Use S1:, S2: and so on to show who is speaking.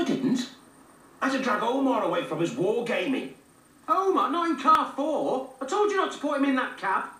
S1: didn't. I had to drag Omar away from his war gaming.
S2: Omar, not in car 4. I told you not to put him in that cab.